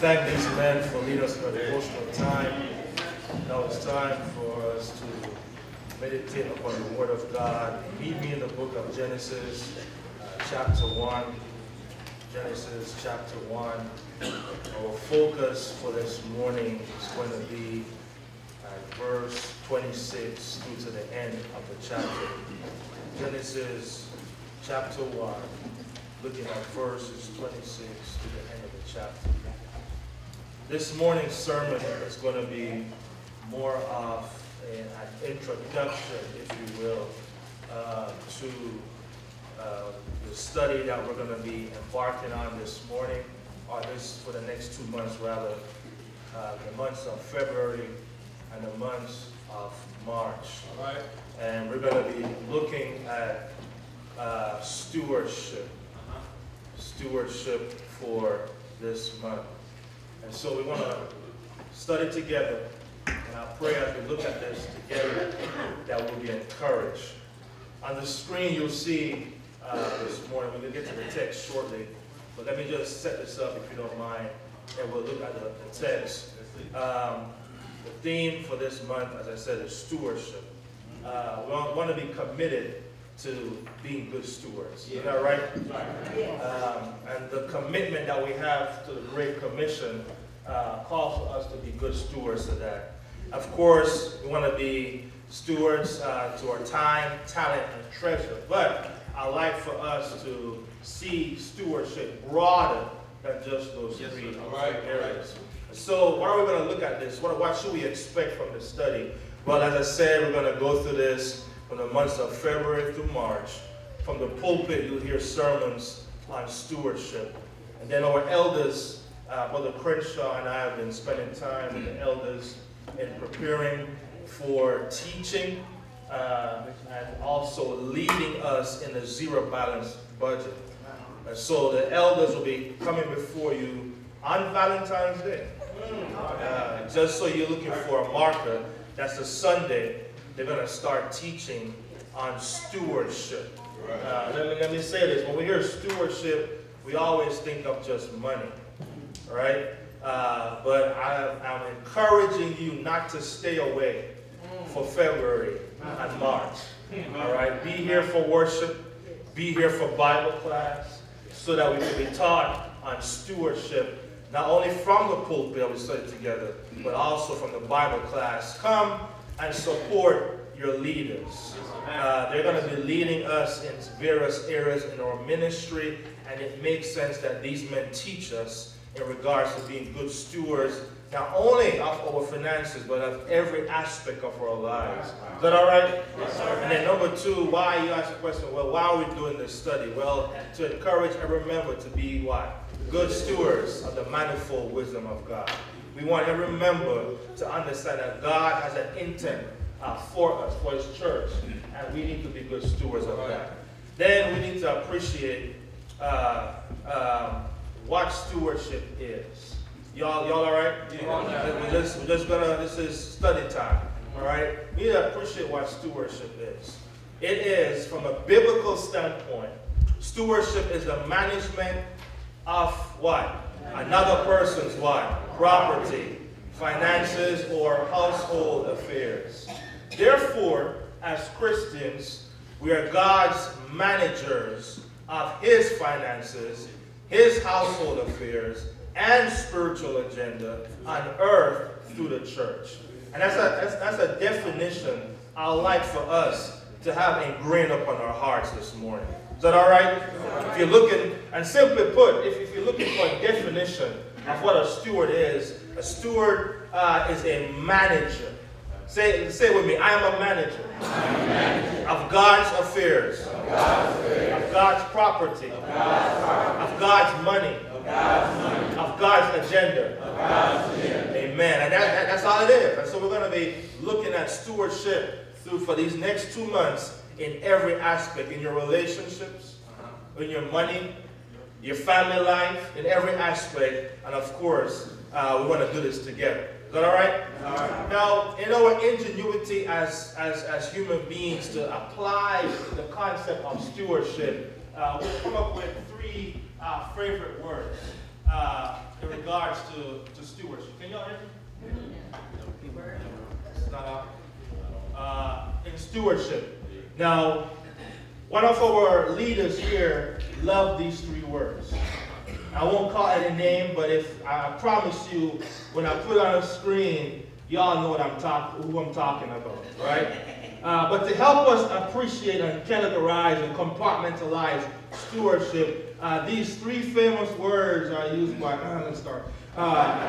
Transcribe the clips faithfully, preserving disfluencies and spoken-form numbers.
thank these men for leading us in a devotional time. Now it's time for us to meditate upon the Word of God. Meet me in the book of Genesis, uh, chapter one. Genesis chapter one. Our focus for this morning is going to be at verse twenty-six through to the end of the chapter. Genesis chapter one, looking at verses twenty-six to the end of the chapter. This morning's sermon is going to be more of an introduction, if you will, uh, to uh, the study that we're going to be embarking on this morning, or this for the next two months rather, uh, the months of February and the months of March. All right. And we're going to be looking at uh, stewardship, uh-huh. stewardship for this month. And so we want to study together, and I pray as we look at this together that we'll be encouraged. On the screen you'll see uh, this morning, we're going to get to the text shortly, but let me just set this up if you don't mind, and we'll look at the, the text. Um, the theme for this month, as I said, is stewardship. Uh, we want to be committed to being good stewards. Isn't that right? Um, and the commitment that we have to the Great Commission uh, calls for us to be good stewards of that. Of course, we want to be stewards uh, to our time, talent, and treasure. But I like for us to see stewardship broader than just those yes, three, all right, areas. All right. So what are we going to look at this? What, what should we expect from this study? Well, as I said, we're going to go through this from the months of February through March. From the pulpit, you'll hear sermons on stewardship. And then our elders, uh, Brother Crenshaw and I have been spending time with the elders in preparing for teaching uh, and also leading us in a zero balance budget. And so the elders will be coming before you on Valentine's Day. Uh, just so you're looking for a marker, that's a Sunday. They're going to start teaching on stewardship. Uh, let me, let me say this. When we hear stewardship, we always think of just money, right? Uh, but I, I'm encouraging you not to stay away for February and March. All right? Be here for worship. Be here for Bible class so that we can be taught on stewardship, not only from the pulpit that we study together, but also from the Bible class. Come and support your leaders. Uh, they're going to be leading us in various areas in our ministry, and it makes sense that these men teach us in regards to being good stewards, not only of our finances, but of every aspect of our lives. Is that all right? Yes, sir. And then number two, why, you ask the question, well, why are we doing this study? Well, to encourage every member to be what? Good stewards of the manifold wisdom of God. We want every member to understand that God has an intent uh, for us, for His church, and we need to be good stewards of that. Then we need to appreciate uh, um, what stewardship is. Y'all, y'all all right? Yeah. We're just, we're just gonna. This is study time. All right. We need to appreciate what stewardship is. It is, from a biblical standpoint, stewardship is the management of what? Another person's what? Property, finances, or household affairs. Therefore, as Christians, we are God's managers of His finances, His household affairs, and spiritual agenda on earth through the church. And that's a, that's, that's a definition I'd like for us to have ingrained upon our hearts this morning. Is that all right? If you're looking, and simply put, if, if you're looking for a definition of what a steward is, a steward uh, is a manager. Say, say it with me, I am a manager, am a manager. Of God's affairs, of God's, affairs. Of God's property, of God's, property. Of God's money, of God's, money. Of God's agenda. Of God's agenda. Amen. And that, that, that's all it is. And so we're going to be looking at stewardship through for these next two months in every aspect, in your relationships, in your money, your family life, in every aspect. And of course, uh, we want to do this together. Is that all right? All right. Now, in our ingenuity as, as, as human beings to apply the concept of stewardship, uh, we'll come up with three uh, favorite words. uh, in regards to, to stewardship. Can y'all hear me? It's not out. Uh, in stewardship. Now, one of our leaders here loved these three words. I won't call it a name, but if I promise you, when I put it on the screen, y'all know what I'm talking, who I'm talking about, right? Uh, but to help us appreciate and categorize and compartmentalize stewardship, uh, these three famous words are used by, uh, let's start, uh,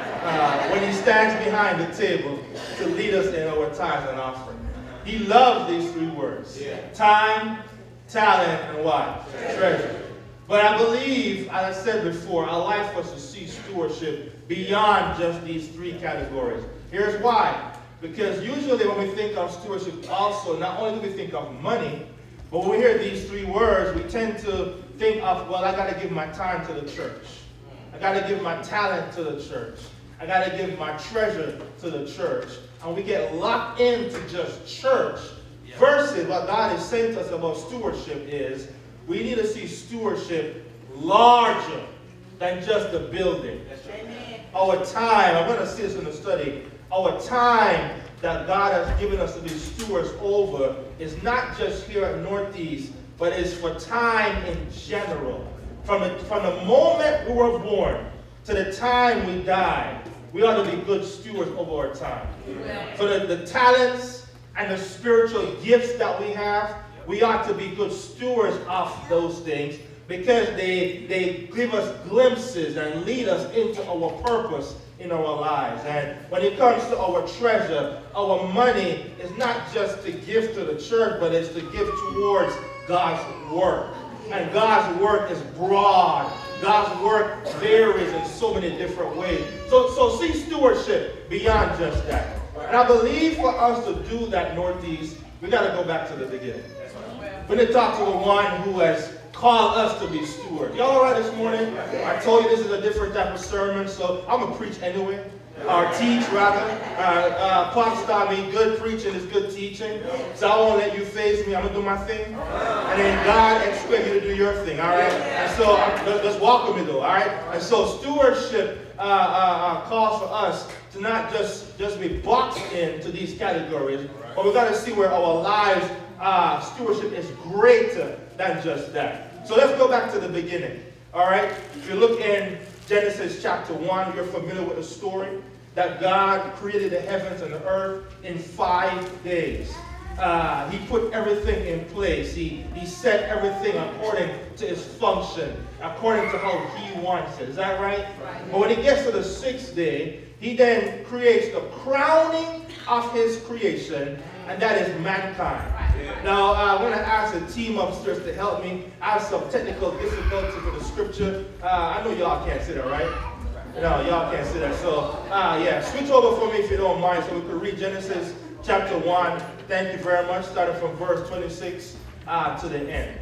uh, when he stands behind the table to lead us in our tithes and offering. He loves these three words. Yeah. Time, talent, and what? Treasure. Treasure. But I believe, as I said before, I like for us to see stewardship beyond just these three categories. Here's why. Because usually when we think of stewardship also, not only do we think of money, but when we hear these three words, we tend to think of, well, I got to give my time to the church. I got to give my talent to the church. I got to give my treasure to the church. And we get locked into just church versus what God is saying to us about stewardship is, we need to see stewardship larger than just the building. Amen. Our time, I'm going to see this in the study, our time that God has given us to be stewards over is not just here at Northeast, but it's for time in general. From the, from the moment we were born to the time we die, we ought to be good stewards over our time. Amen. So the, the talents and the spiritual gifts that we have, we ought to be good stewards of those things because they, they give us glimpses and lead us into our purpose in our lives. And when it comes to our treasure, our money is not just to give to the church, but it's to give towards God's work. And God's work is broad. God's work varies in so many different ways. So, so see stewardship beyond just that. And I believe for us to do that, Northeast, we got to go back to the beginning. We're going to talk to the one who has called us to be stewards. Y'all all right this morning? I told you this is a different type of sermon, so I'm going to preach anyway. Or teach, rather. Uh, uh, pop star me, good preaching is good teaching. So I won't let you faze me. I'm going to do my thing. And then God expects you to do your thing, all right? And so uh, let's walk with me, though, all right? And so stewardship uh, uh, uh, calls for us to not just, just be boxed into these categories, but we've got to see where our lives, uh, stewardship is greater than just that. So let's go back to the beginning, all right? If you look in Genesis chapter one, you're familiar with the story that God created the heavens and the earth in five days. Uh, he put everything in place. He, he set everything according to its function, according to how he wants it. Is that right? Right. But when he gets to the sixth day, he then creates the crowning of his creation, and that is mankind. Right. Now, uh, I'm going to ask the team upstairs to help me. I have some technical difficulties with the scripture. Uh, I know y'all can't see that, right? No, y'all can't see that. So, uh, yeah, switch over for me if you don't mind so we can read Genesis chapter one. Thank you very much. Starting from verse twenty-six uh, to the end.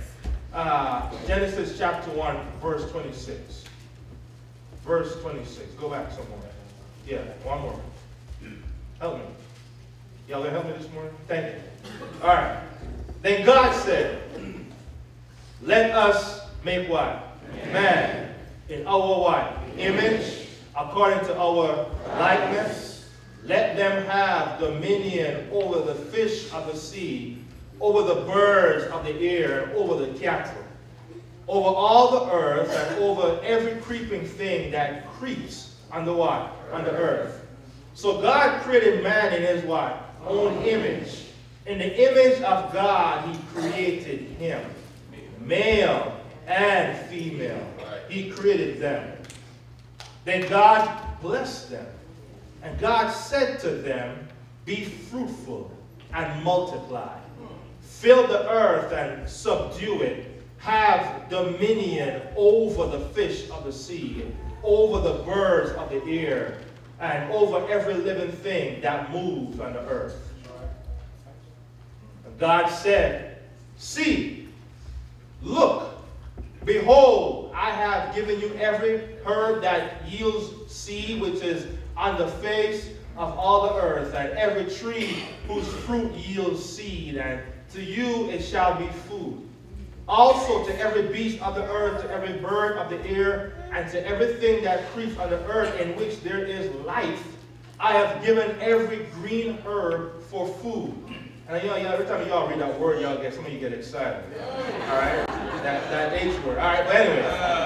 Uh, Genesis chapter one, verse twenty-six. Verse twenty-six. Go back some more. Yeah, one more. Help me. Y'all gonna help me this morning? Thank you. All right. Then God said, let us make what? Man. In our what? Image, according to our likeness. Let them have dominion over the fish of the sea, over the birds of the air, and over the cattle, over all the earth, and over every creeping thing that creeps on the what? On the earth. So God created man in his what? Own image. In the image of God, he created him. Male and female. He created them. Then God blessed them. And God said to them, be fruitful and multiply. Fill the earth and subdue it. Have dominion over the fish of the sea, over the birds of the air, and over every living thing that moves on the earth. And God said, see, look, behold, I have given you every herb that yields seed, which is on the face of all the earth, and every tree whose fruit yields seed, and to you it shall be food. Also to every beast of the earth, to every bird of the air, and to everything that creeps on the earth in which there is life, I have given every green herb for food. And you know, every time y'all read that word, y'all get, some of you get excited. All right? That, that H word. All right, but anyway.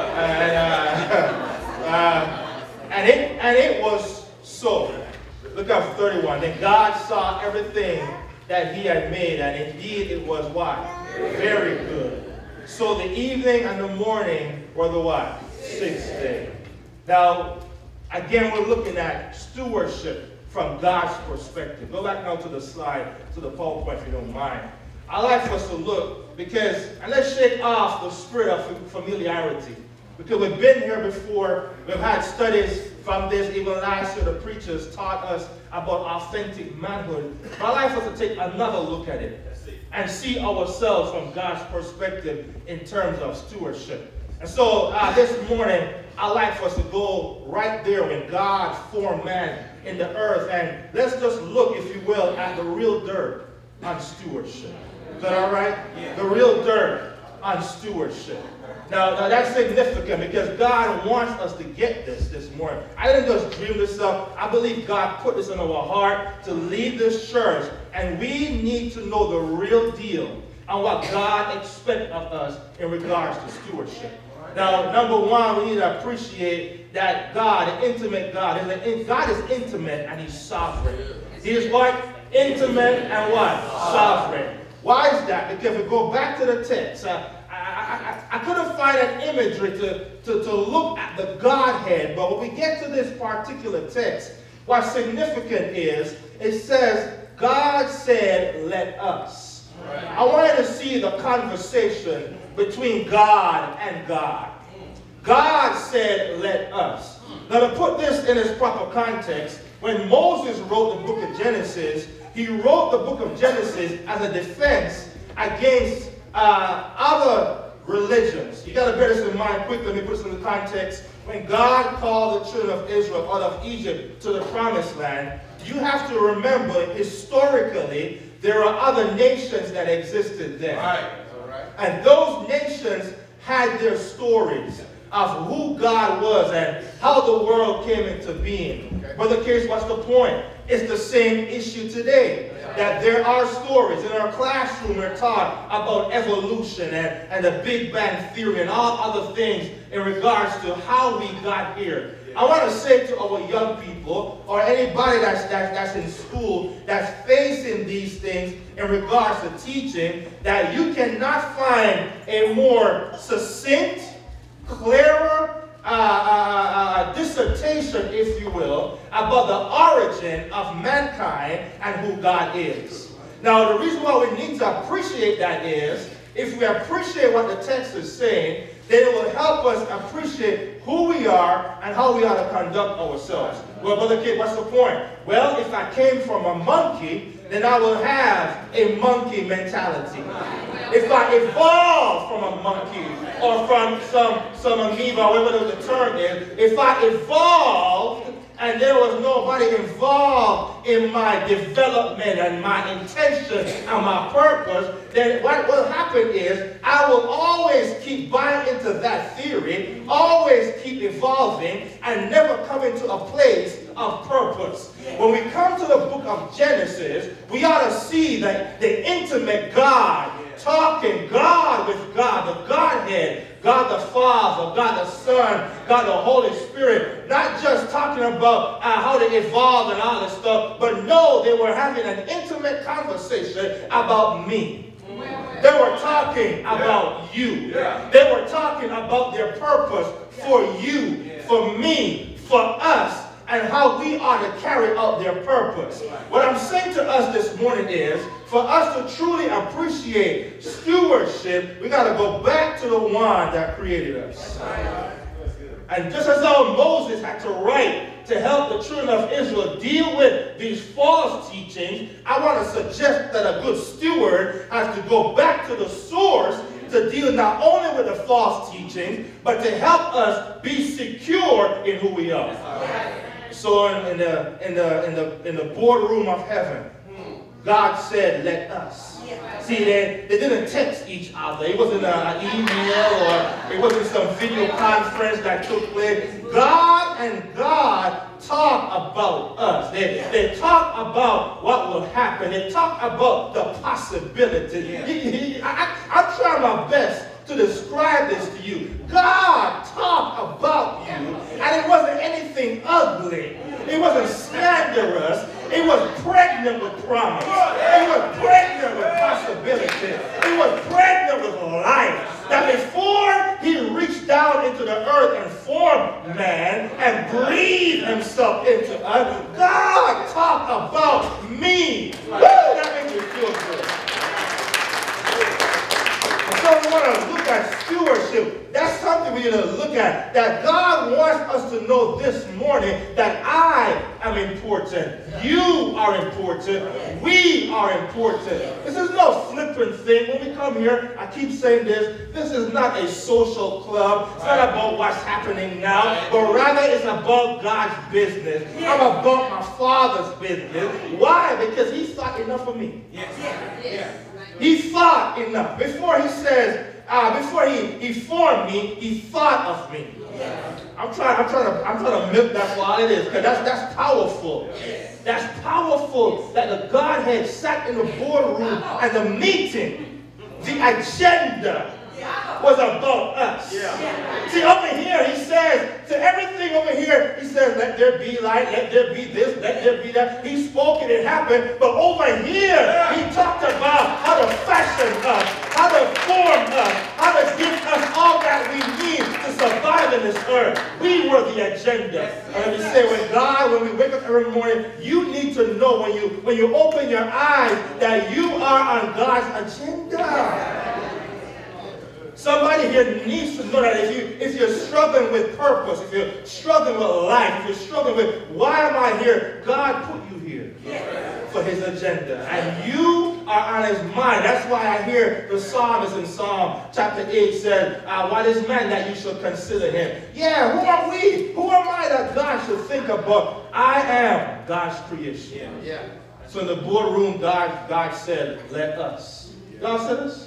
And, uh, uh, and, it, and it was so. Look at thirty-one. Then God saw everything that he had made, and indeed it was what? Very good. So the evening and the morning were the what? Sixth day. Now, again, we're looking at stewardship from God's perspective. Go back now to the slide, to the PowerPoint if you don't mind. I like for us to look because, and let's shake off the spirit of familiarity. Because we've been here before, we've had studies from this, even last year the preachers taught us about authentic manhood. But I like for us to take another look at it and see ourselves from God's perspective in terms of stewardship. And so uh, this morning, I'd like for us to go right there when God formed man in the earth. And let's just look, if you will, at the real dirt on stewardship. Is that all right? Yeah. The real dirt on stewardship. Now, now that's significant because God wants us to get this this morning. I didn't just dream this up. I believe God put this in our heart to lead this church. And we need to know the real deal on what God expects of us in regards to stewardship. Now, number one, we need to appreciate that God, an intimate God, is God is intimate and he's sovereign. He is what? Intimate and what? Sovereign. Why is that? Because if we go back to the text, uh, I, I, I, I couldn't find an imagery to, to, to look at the Godhead, but when we get to this particular text, what's significant is, it says, God said, let us. Right. I wanted to see the conversation between God and God. God said, let us. Now, to put this in its proper context, when Moses wrote the book of Genesis, he wrote the book of Genesis as a defense against uh, other religions. You got to bear this in mind quickly. Let me put this in the context. When God called the children of Israel out of Egypt to the promised land, you have to remember, historically, there are other nations that existed then. Right. Right. And those nations had their stories of who God was and how the world came into being. Okay. Brother Case, what's the point? It's the same issue today. Yeah. That there are stories. In our classroom, we're taught about evolution and, and the Big Bang Theory and all other things in regards to how we got here. Yeah. I want to say to our young people, or anybody that's, that's, that's in school, that's facing these things in regards to teaching, that you cannot find a more succinct, clearer uh, uh, uh, dissertation, if you will, about the origin of mankind and who God is. Now, the reason why we need to appreciate that is, if we appreciate what the text is saying, then it will help us appreciate who we are and how we ought to conduct ourselves. Well, Brother Kid, what's the point? Well, if I came from a monkey, then I will have a monkey mentality. If I evolve from a monkey or from some, some amoeba, whatever the term is, if I evolved and there was nobody involved in my development and my intention and my purpose, then what will happen is I will always keep buying into that theory, always keep evolving, and never come into a place of purpose. When we come to the book of Genesis, we ought to see that the intimate God talking God with God, the Godhead, God the Father, God the Son, God the Holy Spirit, not just talking about uh, how they evolved and all this stuff, but no, they were having an intimate conversation about me. They were talking about you. They were talking about their purpose for you, for me, for us, and how we are to carry out their purpose. What I'm saying to us this morning is, for us to truly appreciate stewardship, we got to go back to the one that created us. And just as though Moses had to write to help the children of Israel deal with these false teachings, I want to suggest that a good steward has to go back to the source to deal not only with the false teachings, but to help us be secure in who we are. So in, in, the, in, the, in, the, in the boardroom of heaven, God said, let us. See, they, they didn't text each other. It wasn't an email or it wasn't some video conference that took place. God and God talk about us. They, they talk about what will happen. They talk about the possibility. Yeah. I, I, I'm trying my best to describe this to you. God talked about you, and it wasn't anything ugly. It wasn't slanderous. It was pregnant with promise. It was pregnant with possibility. It was pregnant with life. That before he reached down into the earth and formed man and breathed himself into us, God talked about me. Woo, that makes me feel good. So we want to look at stewardship. That's something we need to look at. That God wants us to know this morning that I am important. You are important. We are important. This is no flippant thing. When we come here, I keep saying this. This is not a social club. It's not about what's happening now, but rather it's about God's business. I'm about my Father's business. Why? Because he thought enough of me. He thought enough. Before he says, uh, before he, he formed me, he thought of me. I'm trying, I'm trying to, I'm trying to milk that for all it is, because that's that's powerful. That's powerful that the Godhead sat in the boardroom and the meeting, the agenda was about us. Yeah. See, over here, he says, to everything over here, he says, let there be light, let there be this, let there be that. He spoke it, it happened. But over here, he talked about how to fashion us, how to form us, how to give us all that we need to survive in this earth. We were the agenda. And let me say, when God, when we wake up every morning, you need to know when you, when you open your eyes that you are on God's agenda. Somebody here needs to know that if, you, if you're struggling with purpose, if you're struggling with life, if you're struggling with why am I here, God put you here yeah. for his agenda. And you are on his mind. That's why I hear the psalmist in Psalm chapter eight said, uh, what is man that you should consider him? Yeah, who are we? Who am I that God should think about? I am God's creation. Yeah. Yeah. So in the boardroom, God, God said, let us. God said us?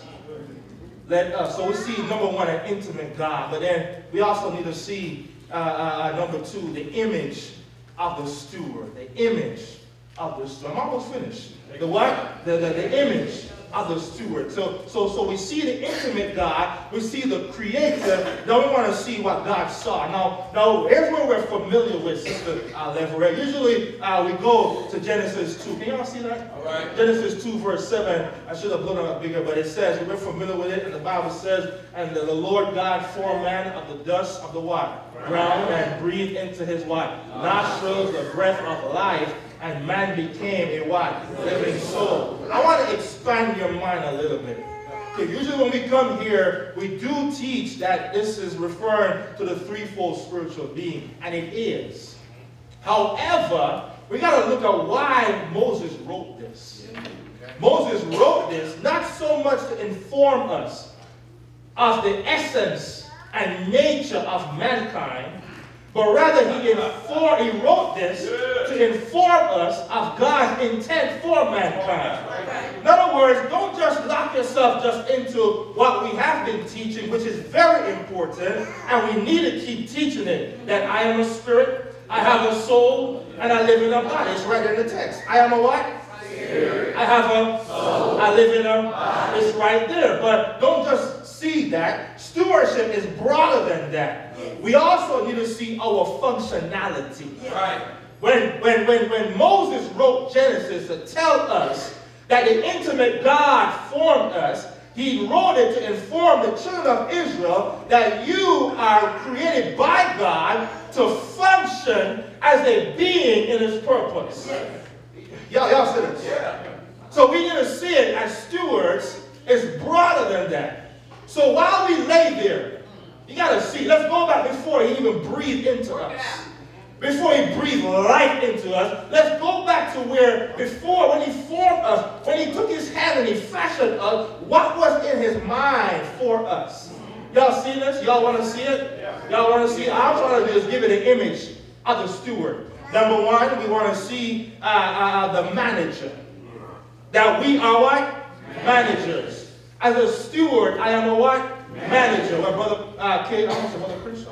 Let us. So we see, number one, an intimate God. But then we also need to see, uh, uh, number two, the image of the steward. The image of the steward. I'm almost finished. The what? The, the, the image of the steward. So, so, so we see the intimate God. We see the creator. Now we want to see what God saw. Now, now here's where we're familiar with, Sister uh, Leverett. Usually uh, we go to Genesis two. Can y'all see that? All right. Genesis two, verse seven. I should have blown it up bigger, but it says, we're familiar with it, and the Bible says, and the, the Lord God formed man of the dust of the what? Ground, and breathed into his what? Nostrils the breath of life, and man became a what? Living soul. I want to expand your mind a little bit. Okay, usually when we come here, we do teach that this is referring to the threefold spiritual being, and it is. However, we got to look at why Moses wrote this. Moses wrote this not so much to inform us of the essence and nature of mankind, but rather he, inform, he wrote this to inform us of God's intent for mankind. In other words, don't just lock yourself just into what we have been teaching, which is very important, and we need to keep teaching it, that I am a spirit, I have a soul, and I live in a body. It's right in the text. I am a what? Spirit. I have a soul. I live in a body. It's right there. But don't just see that. Stewardship is broader than that. We also need to see our functionality. Right. When, when, when, when Moses wrote Genesis to tell us that the intimate God formed us, he wrote it to inform the children of Israel that you are created by God to function as a being in his purpose. Y'all, y'all see this? Yeah. So we need to see it as stewards. It's broader than that. So while we lay there, you got to see, let's go back before he even breathed into us. Before he breathed life into us, let's go back to where before, when he formed us, when he took his hand and he fashioned us, what was in his mind for us? Y'all see this? Y'all want to see it? Y'all want to see it? All I'm trying to do is give it an image of the steward. Number one, we want to see uh, uh, the manager. That we are what? Managers. As a steward, I am a what? Manager. Well, Brother uh, Case, I almost said Brother Crenshaw.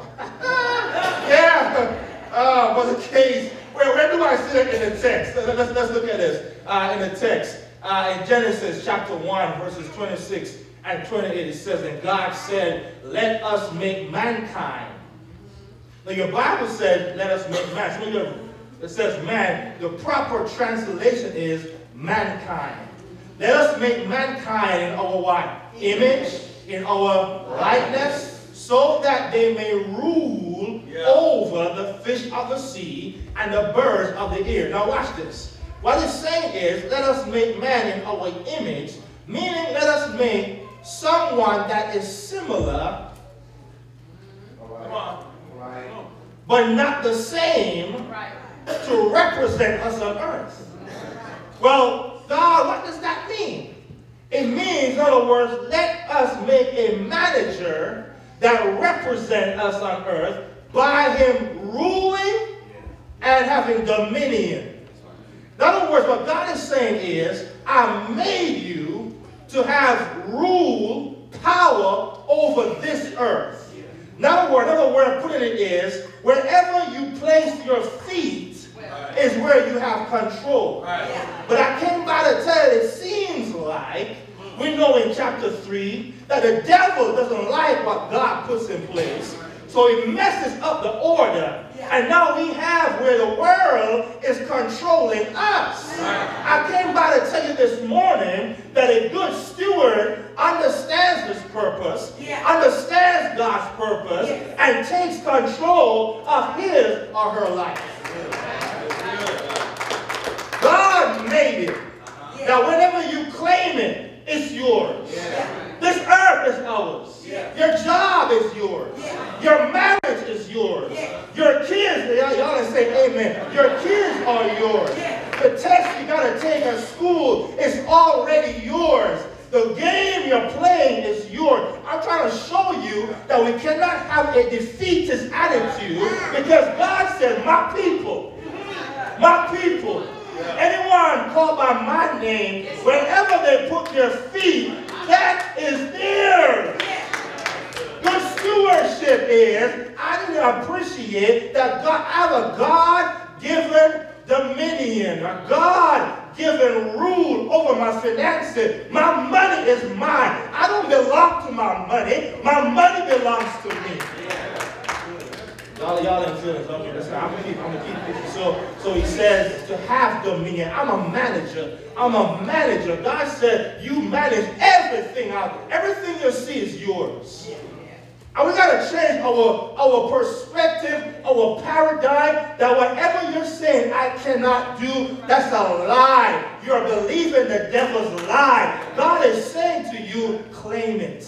Yeah, uh, Brother Case. Where, where do I see it in the text? Let's, let's look at this uh, in the text. Uh, in Genesis chapter one, verses twenty-six and twenty-eight, it says, and God said, let us make mankind. Now your Bible said, let us make man. So your, it says man. The proper translation is mankind. Let us make mankind in our what? Image, in our likeness, so that they may rule yeah. over the fish of the sea and the birds of the air. Now watch this. What it's saying is, let us make man in our image, meaning let us make someone that is similar, right. Right. but not the same, right. to represent us on earth. Well, God, what does that mean? It means, in other words, let us make a manager that represents us on earth by him ruling and having dominion. In other words, what God is saying is, I made you to have rule, power over this earth. In other words, another way of putting it is, wherever you place your feet is where you have control. But I came by to tell you, it seems like, we know in chapter three, that the devil doesn't like what God puts in place. So he messes up the order. And now we have where the world is controlling us. I came by to tell you this morning that a good steward understands this purpose, understands God's purpose, and takes control of his or her life. God made it. Now whenever you claim it, it's yours. This earth is ours. Yeah. Your job is yours. Yeah. Your marriage is yours. Yeah. Your kids, y'all say amen. Your kids are yours. Yeah. The test you got to take at school is already yours. The game you're playing is yours. I'm trying to show you that we cannot have a defeatist attitude because God said, my people, my people. Anyone called by my name, wherever they put their feet, that is theirs. Good stewardship is, I need to appreciate that God, I have a God-given dominion, a God-given rule over my finances. My money is mine. I don't belong to my money. My money belongs to me. Y'all, y'all in feelings. Okay, that's right. I'm gonna keep, I'm gonna keep it. So, so he says to have dominion. I'm a manager. I'm a manager. God said you manage everything out. Everything you see is yours. And we gotta change our our perspective, our paradigm. That whatever you're saying I cannot do, that's a lie. You're believing the devil's lie. God is saying to you, claim it.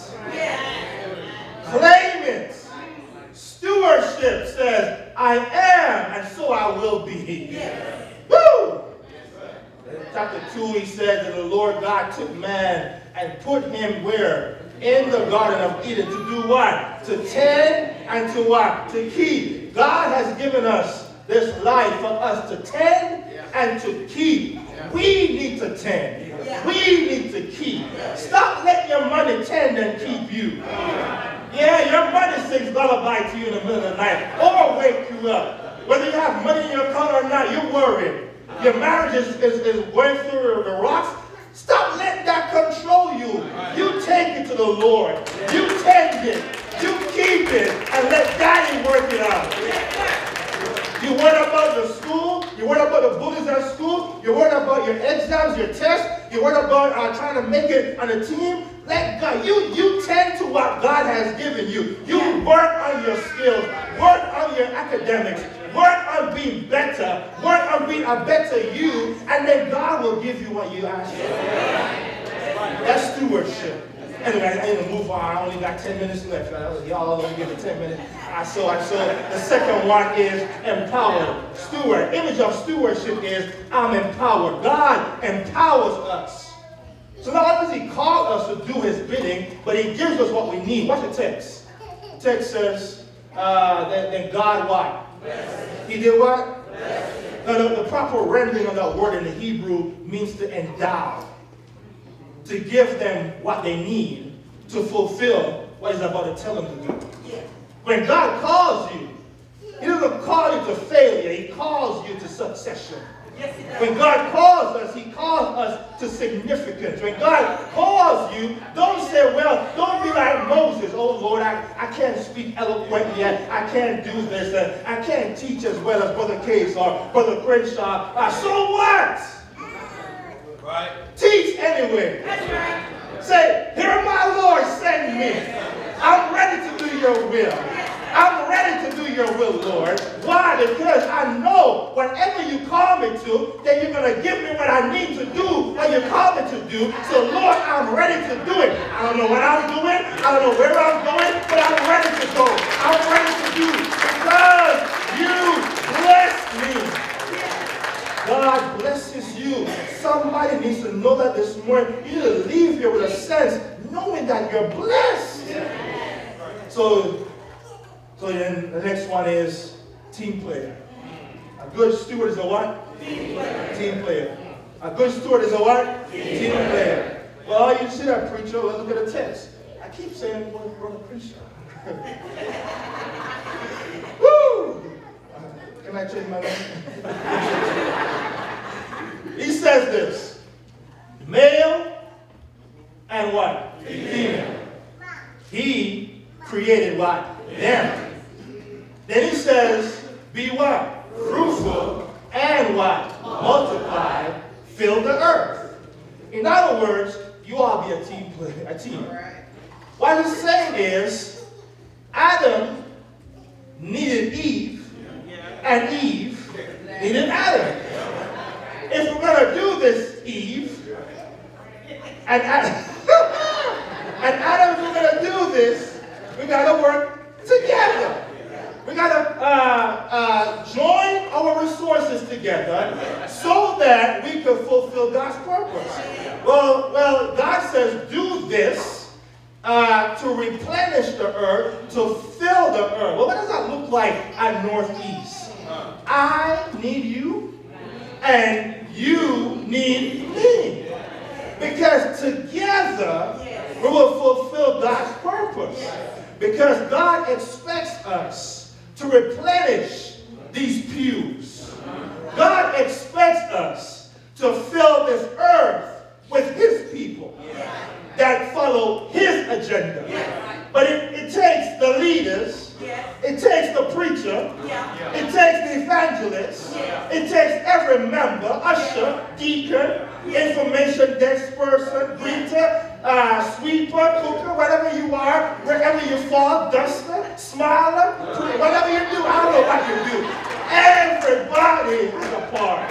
Claim it. Stewardship says, I am, and so I will be. Yes. Woo! In chapter two, he says that the Lord God took man and put him where? In the Garden of Eden to do what? To tend and to what? To keep. God has given us this life for us to tend and to keep. We need to tend. We need to keep. Stop letting your money tend and keep you. Yeah, your money sings lullaby to you in the middle of the night or wake you up. Whether you have money in your account or not, you're worried. Your marriage is, is, is going through the rocks. Stop letting that control you. You take it to the Lord. You tend it. You keep it and let Daddy work it out. You worry about the school. You worry about the bullies at school. You worry about your exams, your tests. You worry about uh, trying to make it on a team. Let God, you, you tend to what God has given you. You work on your skills. Work on your academics. Work on being better. Work on being a better you. And then God will give you what you ask for. That's stewardship. Anyway, I need to move on. I only got ten minutes left. Y'all only give me ten minutes. I saw, I saw. The second one is empowered. Steward. Image of stewardship is I'm empowered. God empowers us. So not only does he call us to do his bidding, but he gives us what we need. Watch the text. The text says uh, that, that God what? Bless. He did what? Now, the, the proper rendering of that word in the Hebrew means to endow. to give them what they need to fulfill what he's about to tell them to do. Yeah. When God calls you, he doesn't call you to failure, he calls you to succession. Yes, he does. When God calls us, he calls us to significance. When God calls you, don't say, well, don't be like Moses. Oh, Lord, I, I can't speak eloquently. I, I can't do this. Uh, I can't teach as well as Brother Case or Brother Crenshaw. Uh, so what? Right. Teach anyway. That's right. Say, here my Lord, send me. I'm ready to do your will. I'm ready to do your will, Lord. Why? Because I know whatever you call me to, that you're going to give me what I need to do, what you call me to do. So, Lord, I'm ready to do it. I don't know what I'm doing. I don't know where I'm going, but I'm ready to go. I'm ready to do because you blessed me. God blesses you. Somebody needs to know that this morning. You need to leave here with a sense, knowing that you're blessed. So, So then the next one is team player. A good steward is a what? Team player. Team player. A good steward is a what? Team, team player. player. Well, you see that, preacher. Let's look at the text. I keep saying, well, brother preacher. Woo! Can I change my name? He says this. Male and what? Female. He created what? Them. Then he says, be what? Fruitful and what? Multiply, fill the earth. In other words, you all be a team player, a team. What he's saying is, Adam needed Eve, and Eve needed Adam. If we're going to do this, Eve, and Adam, and Adam, if we're going to do this, we got to work together. We got to uh, uh, join our resources together so that we can fulfill God's purpose. Well, well, God says, do this uh, to replenish the earth, to fill the earth. Well, what does that look like at Northeast? I need you, and you need me. Because together, we will fulfill God's purpose. Because God expects us to replenish these pews. God expects us to fill this earth with his people that follow his agenda. But it, it takes the leaders, it takes the preacher, it takes the evangelist, it takes every member, usher, deacon, information desk person, greeter, uh, sweeper, cooker, whatever you are, wherever you fall, duster, smiler, whatever you do, I don't know what you do. Everybody has a part.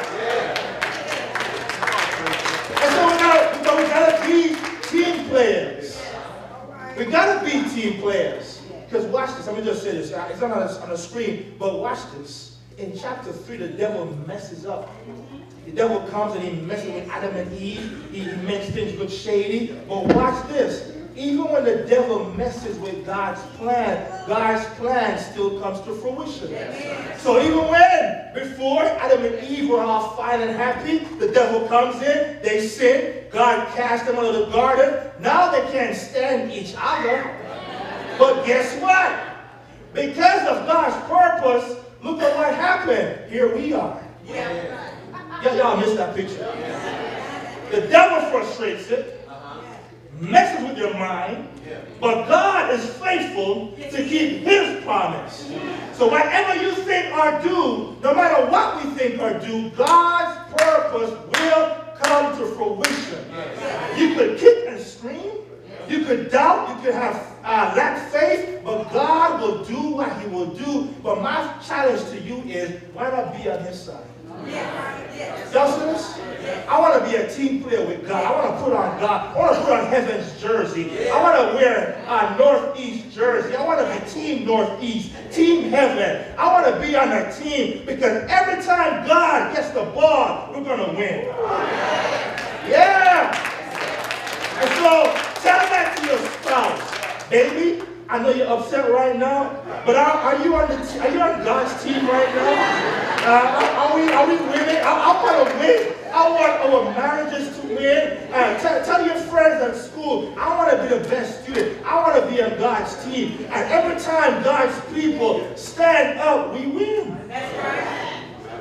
And so we gotta, so we gotta be team players. We gotta be team players. Because watch this, let me just say this. It's not on the, on the screen, but watch this. In chapter three, the devil messes up. The devil comes and he messes with Adam and Eve. He makes things look shady. But watch this. Even when the devil messes with God's plan, God's plan still comes to fruition. So even when, before Adam and Eve were all fine and happy, the devil comes in, they sin, God cast them out of the garden. Now they can't stand each other. But guess what? Because of God's purpose, look at what happened. Here we are. Y'all missed that picture. The devil frustrates it, messes with your mind, but God is faithful to keep his promise. So whatever you think are due, no matter what we think are due, God's purpose will come to fruition. You could kick and scream, you could doubt, you could have uh, lack faith, but God will do what he will do. But my challenge to you is, why not be on his side? Y'all see this? I want to be a team player with God. I want to put on God. I want to put on heaven's jersey. I want to wear a Northeast jersey. I want to be team Northeast, team heaven. I want to be on a team because every time God gets the ball, we're going to win. Yeah. And so tell that to your spouse. Baby, I know you're upset right now, but are, are you on the are you on God's team right now? Uh, are we are we winning? I, I want to win. I want our marriages to win. Uh, tell, tell your friends at school, I want to be the best student. I want to be on God's team. And every time God's people stand up, we win. That's right.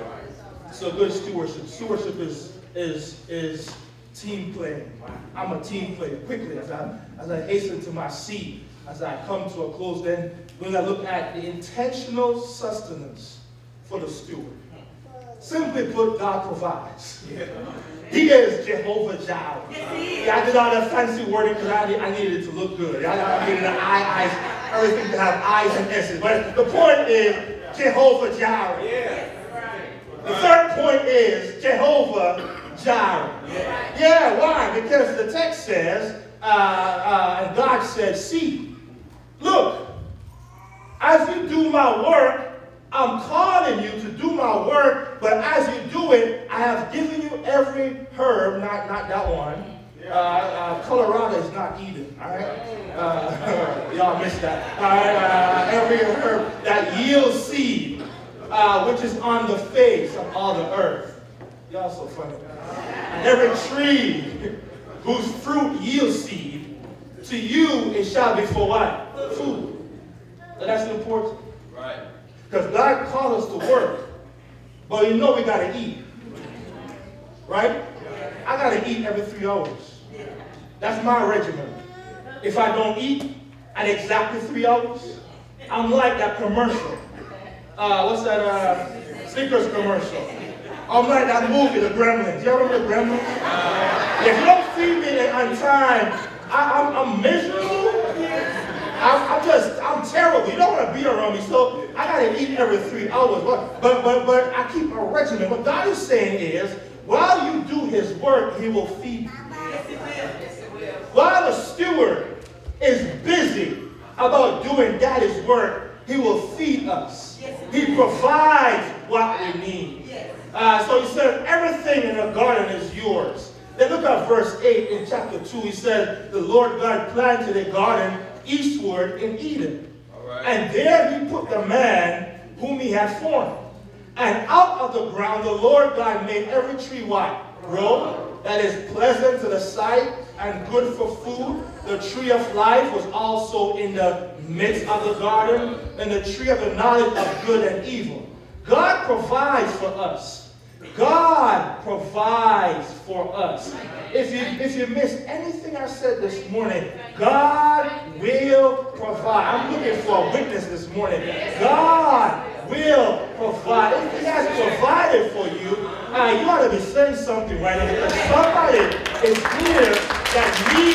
So good stewardship. Stewardship is is is team playing. I'm a team player. Quickly, as I as I hasten to my seat, as I come to a close, then we're going to look at the intentional sustenance for the steward. Simply put, God provides. Yeah. He is Jehovah Jireh. Yes, yeah, I did all that fancy wording because I, I needed it to look good. I, I needed an eye, eyes, everything to have eyes and S's. But the point is Jehovah Jireh. Yeah. The third point is Jehovah Jireh. Yeah. yeah, why? Because the text says, uh, uh, and God said, see, look, as you do my work, I'm calling you to do my work, but as you do it, I have given you every herb, not, not that one. Uh, uh, Colorado is not Eden, all right? Uh, y'all missed that. All right, uh, every herb that yields seed, uh, which is on the face of all the earth. Y'all so funny. And every tree whose fruit yields seed, to you it shall be for what? Food. So that's important. Right. Because God called us to work, but you know we got to eat. Right? I got to eat every three hours. That's my regimen. If I don't eat at exactly three hours, I'm like that commercial. Uh, what's that uh, Snickers commercial? I'm like that movie, The Gremlins. You ever remember The Gremlins? Uh, if you don't feed me on time, I, I'm, I'm miserable. I'm, I'm just, I'm terrible. You don't want to be around me, so I got to eat every three hours. But, but, but, but I keep a regimen. What God is saying is, while you do his work, he will feed you. Yes, he will. Yes, he will. While the steward is busy about doing daddy's work, he will feed us. Yes, he, he provides what we need. Yes. Uh, so he said, everything in the garden is yours. Then look at verse eight in chapter two. He said, the Lord God planted a garden eastward in Eden. All right. And there he put the man whom he had formed. And out of the ground the Lord God made every tree what? Grow, that is pleasant to the sight and good for food. The tree of life was also in the midst of the garden, and the tree of the knowledge of good and evil. God provides for us. God provides for us. If you, if you missed anything I said this morning, God will provide. I'm looking for a witness this morning. God will provide. If he has provided for you, uh, you ought to be saying something right now, because somebody is here that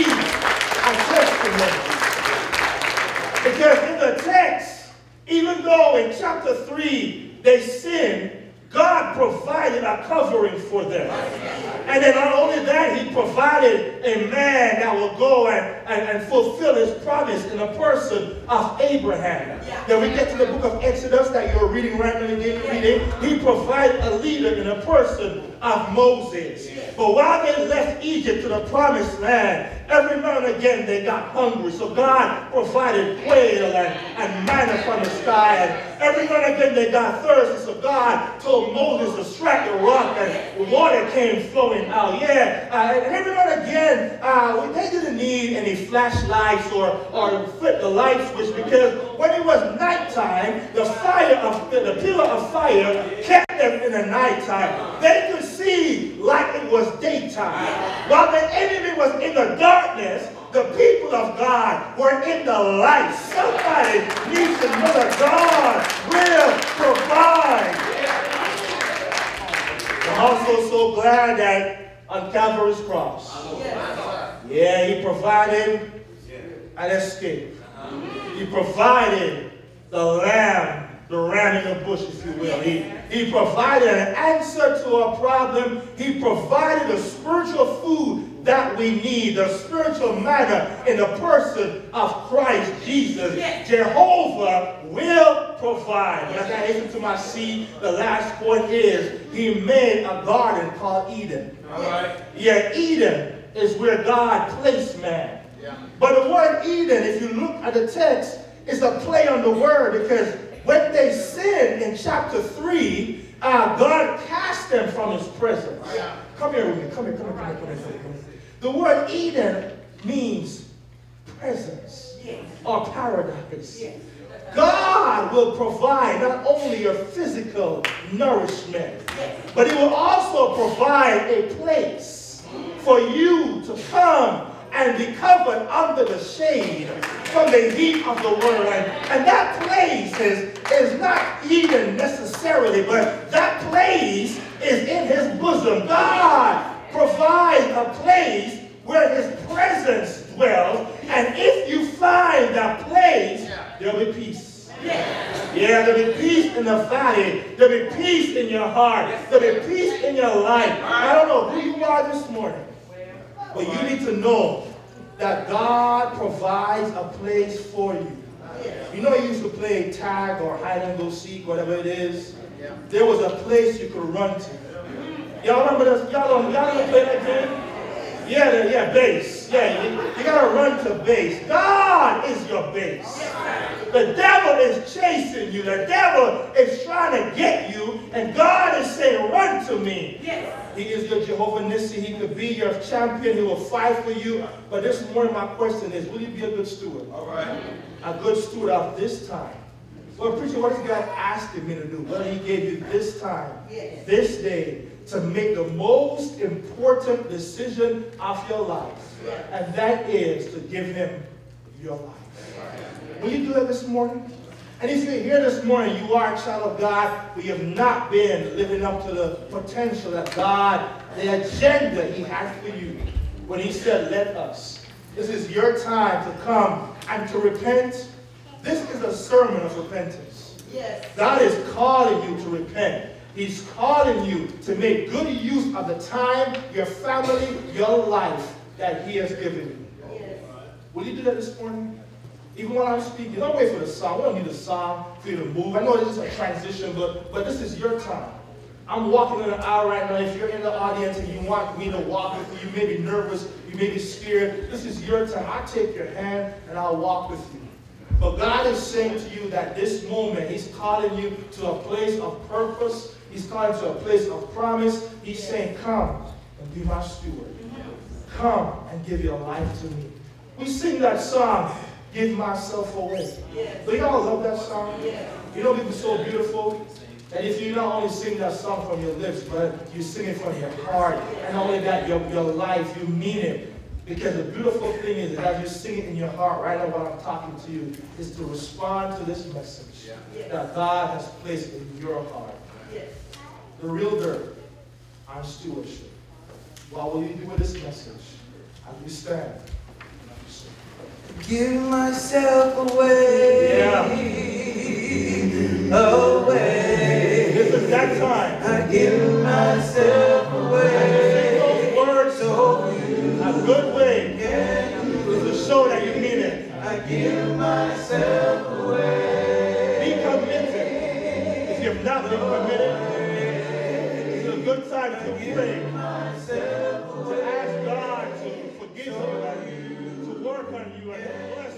needs a testimony. Because in the text, even though in chapter three they sinned, God provided a covering for them. And then not only that, he provided a man that will go and, and, and fulfill his promise in the person of Abraham. Then we get to the book of Exodus that you're reading right now, reading. He provided a leader in the person of Moses. But while they left Egypt to the promised land, every now and again they got hungry. So God provided quail and, and manna from the sky. And every now and again they got thirsty. So God told Moses to strike the rock and water came flowing out. Yeah, uh, and every now and again uh, they didn't need any flashlights or, or flip the light switch, because when it was nighttime, the fire of the, the pillar of fire kept them in the nighttime. They could see like it was daytime. While the enemy was in the darkness, the people of God were in the light. Somebody needs to know that God will provide. I'm also so glad that on Calvary's cross, yeah, he provided an escape. He provided the lamb, the ram in the bush, if you will. He, he provided an answer to our problem. He provided the spiritual food that we need, the spiritual manna in the person of Christ Jesus. Yes. Jehovah will provide. But as I hasten to my seat, the last point is he made a garden called Eden. All right. Yeah, Eden is where God placed man. Yeah. But the word Eden, if you look at the text, is a play on the word, because when they sinned in chapter three, uh, God cast them from his presence. Come here with me. Come here, come here, come here, come here. Come here. The word Eden means presence or paradise. God will provide not only your physical nourishment, but he will also provide a place for you to come and be covered under the shade from the heat of the world. And, and that place is, is not Eden necessarily, but that place is in his bosom. God provides a place where his presence dwells, and if you find that place, there'll be peace. Yeah. yeah, there'll be peace in the valley. There'll be peace in your heart. There'll be peace in your life. I don't know who you are this morning, but you need to know that God provides a place for you. You know, you used to play tag or hide and go seek, whatever it is. There was a place you could run to. Y'all remember this? Y'all don't, y'all don't play that game? Yeah, yeah, base. Yeah, you, you gotta run to base. God is your base. The devil is chasing you. The devil is trying to get you, and God is saying, run to me. He is your Jehovah Nissi. He could be your champion. He will fight for you. But this morning, my question is, will you be a good steward? All right. A good steward of this time. Well, preacher, what is God asking me to do? Well, he gave you this time, this day, to make the most important decision of your life. And that is to give him your life. Will you do that this morning? And if you're here this morning, you are a child of God, but you have not been living up to the potential that God, the agenda he had for you when he said, let us. This is your time to come and to repent. This is a sermon of repentance. Yes. God is calling you to repent. He's calling you to make good use of the time, your family, your life that he has given you. Yes. Will you do that this morning? Even when I'm speaking, don't wait for the song. We don't need a song for you to move. I know this is a transition, but, but this is your time. I'm walking in the aisle right now. If you're in the audience and you want me to walk with you, you may be nervous, you may be scared. This is your time. I'll take your hand and I'll walk with you. But God is saying to you that this moment, he's calling you to a place of purpose. He's calling to a place of promise. He's saying, come and be my steward. Come and give your life to me. We sing that song, give myself away. But y'all love that song? You know, it's so beautiful that if you not only sing that song from your lips, but you sing it from your heart. And not only that, your, your life, you mean it. Because the beautiful thing is that as you sing it in your heart, right now while I'm talking to you, is to respond to this message that God has placed in your heart. The real dirt on stewardship. What will you do with this message? As we stand. Give myself away. Yeah. Away. This is that time. I give myself away. Say those words so you a good way is to show that you mean it. I give myself away. Be committed. If you have not been committed, it's a good time to pray. To ask God to forgive you and to work on you and to bless